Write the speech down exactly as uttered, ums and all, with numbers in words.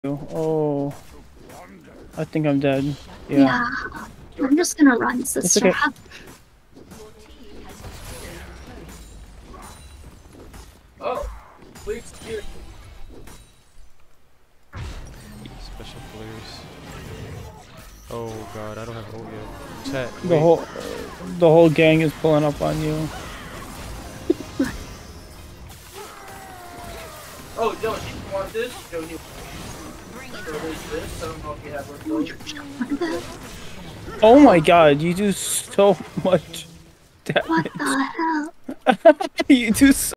Oh, I think I'm dead. Yeah. Yeah. I'm just gonna run, sister. It's okay. Oh, please, here. Special players. Oh god, I don't have ult yet. Chat, The wait. whole, the whole gang is pulling up on you. Oh, Joe, you want this? Joe, you so there's this. I don't know if you have one of those. Oh my god, you do so much damage. What the hell? You do so